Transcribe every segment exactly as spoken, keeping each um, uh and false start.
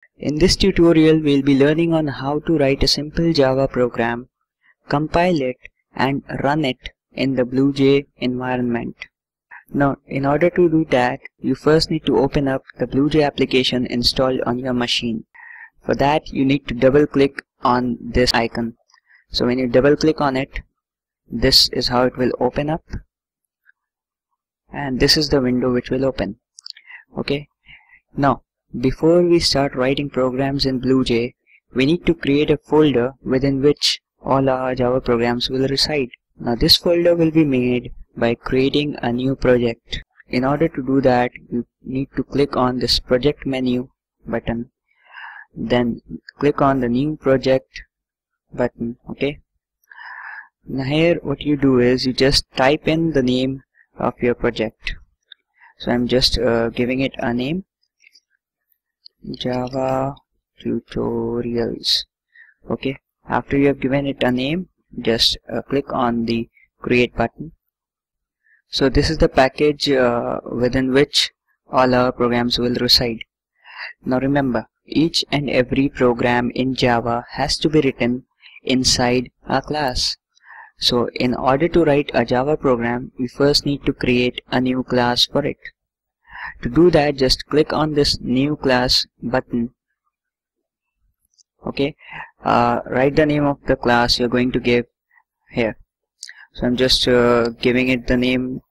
In this tutorial, we'll be learning on how to write a simple Java program, compile it, and run it in the BlueJ environment. Now, in order to do that, you first need to open up the BlueJ application installed on your machine. For that, you need to double click on this icon. So when you double click on it, this is how it will open up, and this is the window which will open. Okay. Now, before we start writing programs in BlueJ, we need to create a folder within which all our Java programs will reside. Now, this folder will be made by creating a new project. In order to do that, you need to click on this project menu button, then click on the new project button. Okay. Now here what you do is you just type in the name of your project. So I'm just uh, giving it a name, Java Tutorials. Okay. After you have given it a name, just uh, click on the create button. So this is the package uh, within which all our programs will reside. Now remember, each and every program in Java has to be written inside a class. So in order to write a Java program, we first need to create a new class for it. To do that, just click on this new class button. Okay, uh, write the name of the class you're going to give here. So I'm just uh, giving it the name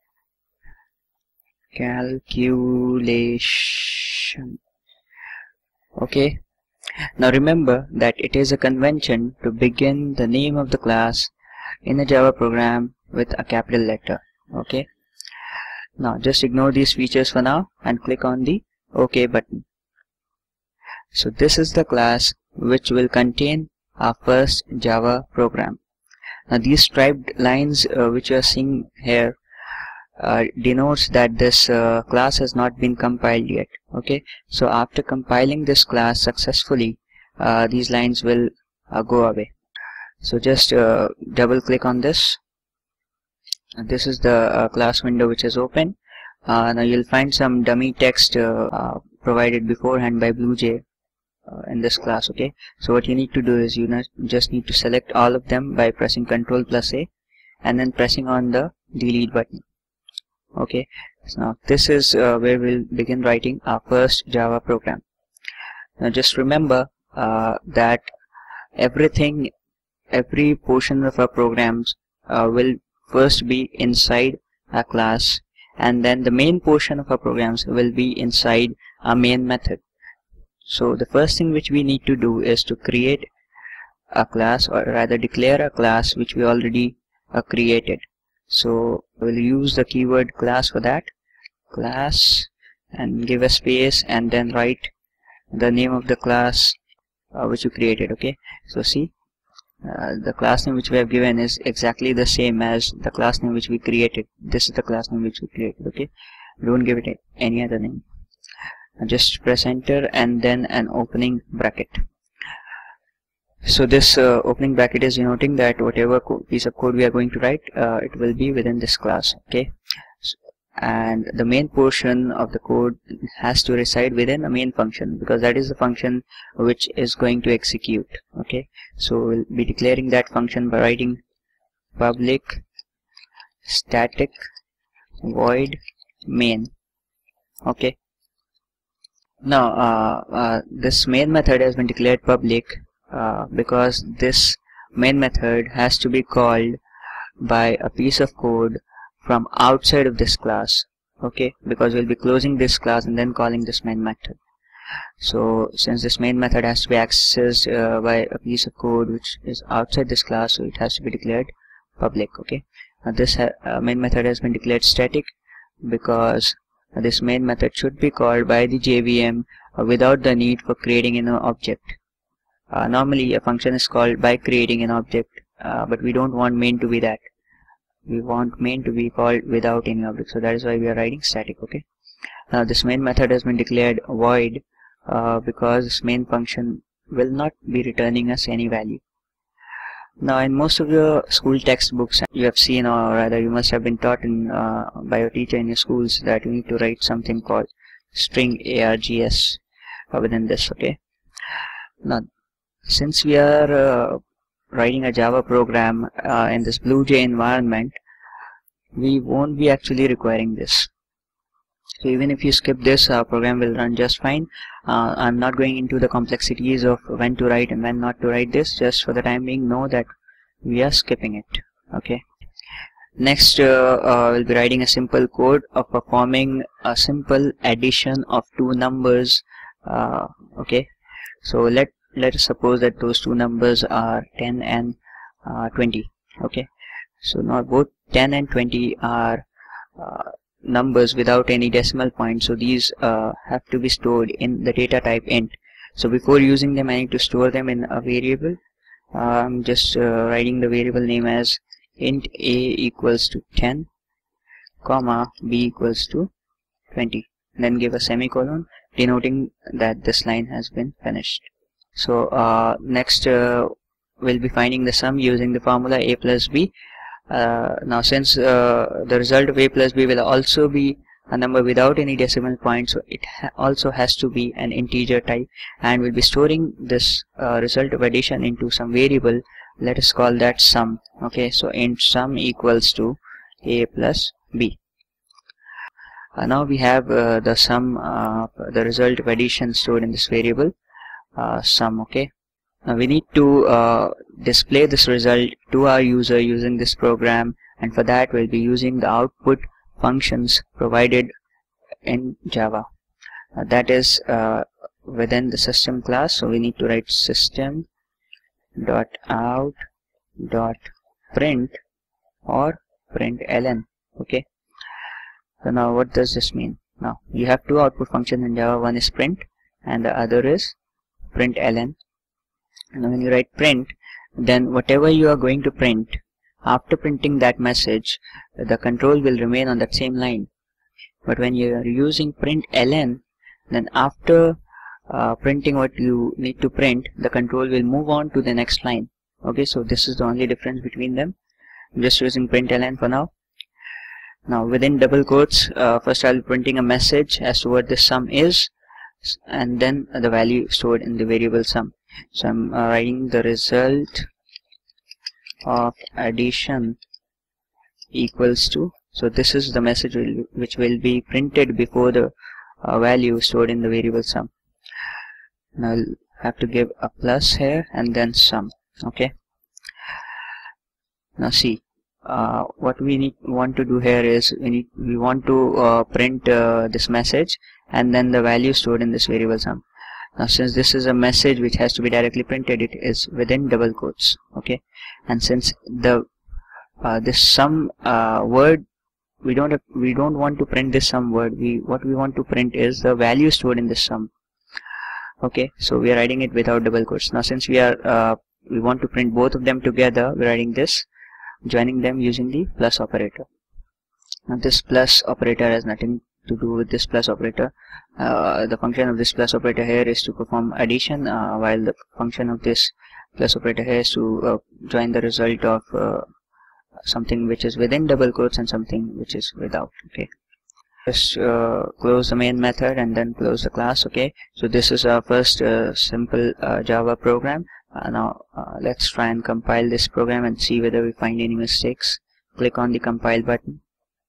calculation. Okay. Now remember that it is a convention to begin the name of the class in a Java program with a capital letter. Okay. Now just ignore these features for now and click on the OK button. So this is the class which will contain our first Java program. Now these striped lines uh, which you are seeing here uh, denotes that this uh, class has not been compiled yet. Okay, so after compiling this class successfully, uh, these lines will uh, go away. So just uh, double click on this. And this is the uh, class window which is open. Uh, now you'll find some dummy text uh, uh, provided beforehand by BlueJ uh, in this class. Okay, so what you need to do is you just need to select all of them by pressing Control plus A and then pressing on the delete button. Okay, so now this is uh, where we'll begin writing our first Java program. Now just remember uh, that everything, every portion of our programs uh, will first be inside a class, and then the main portion of our programs will be inside a main method. So the first thing which we need to do is to create a class, or rather declare a class which we already uh, created. So we'll use the keyword class for that, class, and give a space and then write the name of the class uh, which you created. Okay, so see, uh, the class name which we have given is exactly the same as the class name which we created. This is the class name which we created. Okay, don't give it any other name. Just press enter and then an opening bracket. So this uh, opening bracket is denoting that whatever piece of code we are going to write, uh, it will be within this class. Okay, so, and the main portion of the code has to reside within a main function, because that is the function which is going to execute. Okay, so we'll be declaring that function by writing public static void main. Okay. Now uh, uh, this main method has been declared public uh, because this main method has to be called by a piece of code from outside of this class. Okay, because we'll be closing this class and then calling this main method. So since this main method has to be accessed uh, by a piece of code which is outside this class, so it has to be declared public. Okay, now this ha uh, main method has been declared static because this main method should be called by the J V M uh, without the need for creating an object. Uh, normally a function is called by creating an object, uh, but we don't want main to be that. We want main to be called without any object, so that is why we are writing static. Okay, now this main method has been declared void uh, because this main function will not be returning us any value. Now in most of your school textbooks you have seen, or rather you must have been taught in uh, by your teacher in your schools, that you need to write something called string args uh, within this. Okay, Now since we are uh, writing a Java program uh, in this BlueJ environment, we won't be actually requiring this. So even if you skip this, our program will run just fine. uh, I'm not going into the complexities of when to write and when not to write this. Just for the time being, know that we are skipping it. Okay. Next, uh, uh, we'll be writing a simple code of performing a simple addition of two numbers. Uh, okay, so let let us suppose that those two numbers are ten and uh, twenty. Okay, so now both ten and twenty are uh, numbers without any decimal point, so these uh, have to be stored in the data type int. So before using them, I need to store them in a variable. uh, I'm just uh, writing the variable name as int a equals to ten, comma b equals to twenty, and then give a semicolon denoting that this line has been finished. So uh, next uh, we'll be finding the sum using the formula a plus b. Uh, now since uh, the result of a plus b will also be a number without any decimal point, so it ha also has to be an integer type, and we'll be storing this uh, result of addition into some variable. Let us call that sum. Okay, so int sum equals to a plus b. Uh, now we have uh, the sum, uh, the result of addition stored in this variable uh, sum. Okay, now we need to uh, display this result to our user using this program, and for that we'll be using the output functions provided in Java. Uh, that is uh, within the system class. So we need to write system dot out dot print or println. Okay, so now what does this mean? Now you have two output functions in Java. One is print and the other is println. And when you write print, then whatever you are going to print, after printing that message, the control will remain on that same line. But when you are using println, then after uh, printing what you need to print, the control will move on to the next line. Okay, so this is the only difference between them. I'm just using println for now. Now within double quotes, uh, first I'll be printing a message as to what this sum is, and then the value stored in the variable sum. So I'm uh, writing the result of addition equals to, so this is the message will, which will be printed before the uh, value stored in the variable sum. Now I'll have to give a plus here and then sum. Okay, now see, uh, what we need want to do here is we need we want to uh, print uh, this message and then the value stored in this variable sum. Now since this is a message which has to be directly printed, it is within double quotes. Okay, and since the uh, this sum uh, word, we don't have, we don't want to print this sum word. We what we want to print is the value stored in this sum. Okay, so we are writing it without double quotes. Now since we are uh, we want to print both of them together, we're writing this, joining them using the plus operator. Now this plus operator has nothing to do with this plus operator. Uh, the function of this plus operator here is to perform addition, uh, while the function of this plus operator here is to uh, join the result of uh, something which is within double quotes and something which is without. Okay, just uh, close the main method and then close the class. Okay, so this is our first uh, simple uh, Java program. Uh, now uh, let's try and compile this program and see whether we find any mistakes. Click on the compile button.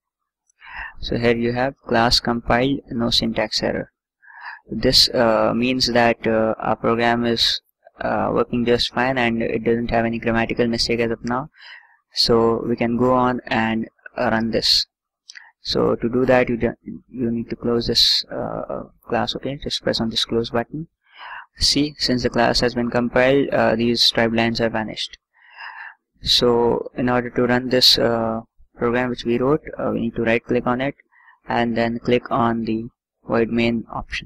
So here you have class compiled, no syntax error. This uh, means that uh, our program is uh, working just fine and it doesn't have any grammatical mistake as of now. So we can go on and uh, run this. So to do that, you you need to close this uh, class. Okay, just press on this close button. See, since the class has been compiled, uh, these striped lines have vanished. So in order to run this uh, program which we wrote, uh, we need to right click on it and then click on the void main option.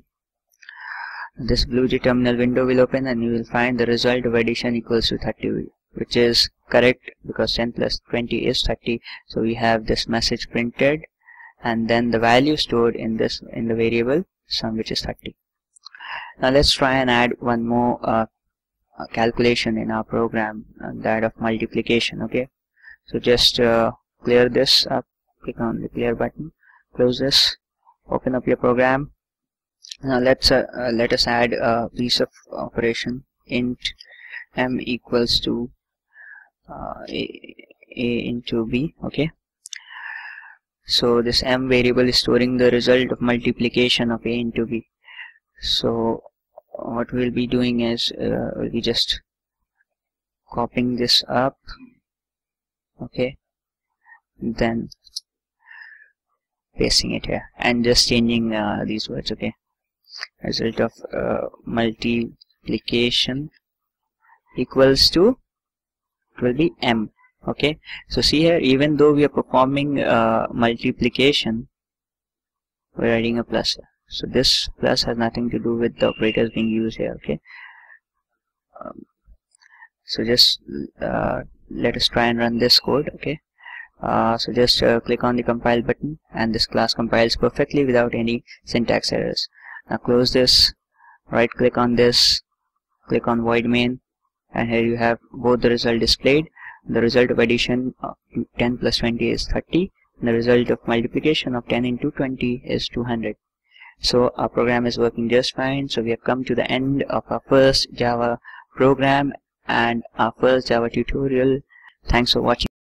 This BlueJ terminal window will open and you will find the result of addition equals to thirty, which is correct because ten plus twenty is thirty. So we have this message printed and then the value stored in this in the variable sum, which is thirty. Now let's try and add one more uh, calculation in our program, uh, that of multiplication. Okay, so just uh, clear this up, click on the clear button, close this, open up your program. Now let's uh, uh, let us add a piece of operation int m equals to uh, a, a into b. Okay, so this m variable is storing the result of multiplication of a into b. So what we'll be doing is uh, we'll be just copying this up, okay, then pasting it here and just changing uh, these words. Okay, result of uh, multiplication equals to, it will be m. Okay, so see here, even though we are performing uh, multiplication, we're adding a plus here. So this plus has nothing to do with the operators being used here. Okay, um, so just uh, let us try and run this code. Okay, uh, so just uh, click on the compile button, and this class compiles perfectly without any syntax errors. Now close this, right click on this, click on void main, and here you have both the result displayed. The result of addition of ten plus twenty is thirty, and the result of multiplication of ten into twenty is two hundred. So our program is working just fine. So we have come to the end of our first Java program and our first Java tutorial. Thanks for watching.